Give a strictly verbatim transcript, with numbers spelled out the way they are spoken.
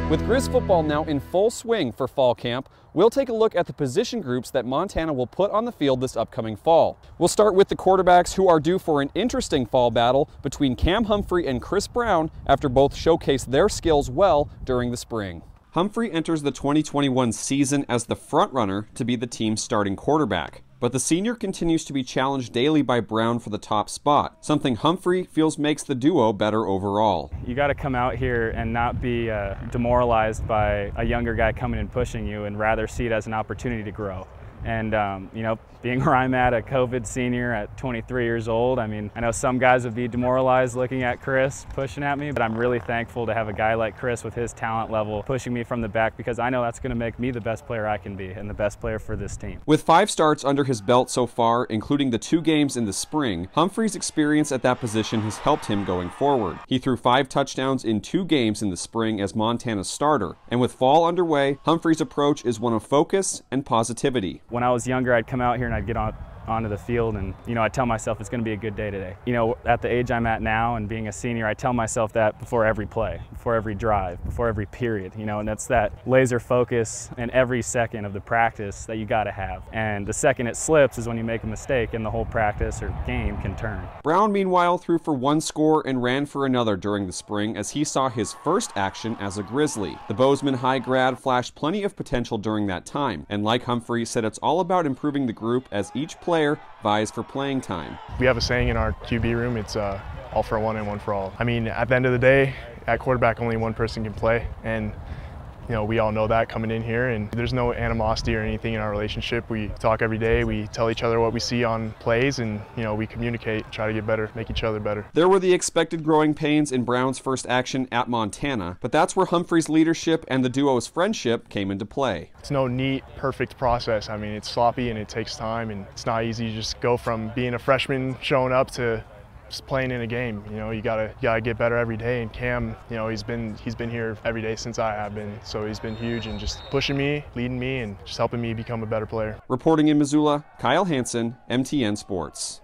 With Grizz football now in full swing for fall camp, we'll take a look at the position groups that Montana will put on the field this upcoming fall. We'll start with the quarterbacks, who are due for an interesting fall battle between Cam Humphrey and Chris Brown after both showcased their skills well during the spring. Humphrey enters the twenty twenty-one season as the frontrunner to be the team's starting quarterback. But the senior continues to be challenged daily by Brown for the top spot, something Humphrey feels makes the duo better overall. You got to come out here and not be uh, demoralized by a younger guy coming and pushing you, and rather see it as an opportunity to grow. And, um, you know, being where I'm at, a COVID senior at twenty-three years old, I mean, I know some guys would be demoralized looking at Chris pushing at me, but I'm really thankful to have a guy like Chris with his talent level pushing me from the back, because I know that's going to make me the best player I can be and the best player for this team. With five starts under his belt so far, including the two games in the spring, Humphrey's experience at that position has helped him going forward. He threw five touchdowns in two games in the spring as Montana's starter, and with fall underway, Humphrey's approach is one of focus and positivity. When I was younger, I'd come out here and I'd get on onto the field and, you know, I tell myself it's going to be a good day today. You know, at the age I'm at now and being a senior, I tell myself that before every play, before every drive, before every period, you know, and that's that laser focus in every second of the practice that you got to have. And the second it slips is when you make a mistake and the whole practice or game can turn. Brown, meanwhile, threw for one score and ran for another during the spring as he saw his first action as a Grizzly. The Bozeman High grad flashed plenty of potential during that time, and like Humphrey, said it's all about improving the group as each player player vies for playing time. We have a saying in our Q B room, it's uh, all for one and one for all. I mean, at the end of the day, at quarterback, only one person can play, and you know, we all know that coming in here, and there's no animosity or anything in our relationship. We talk every day, we tell each other what we see on plays, and you know, we communicate, try to get better, make each other better. There were the expected growing pains in Brown's first action at Montana, but that's where Humphrey's leadership and the duo's friendship came into play. It's no neat, perfect process. I mean, it's sloppy and it takes time, and it's not easy to just go from being a freshman showing up to just playing in a game. You know, you gotta you gotta get better every day. And Cam, you know, he's been he's been here every day since I have been. So he's been huge and just pushing me, leading me, and just helping me become a better player. Reporting in Missoula, Kyle Hansen, M T N Sports.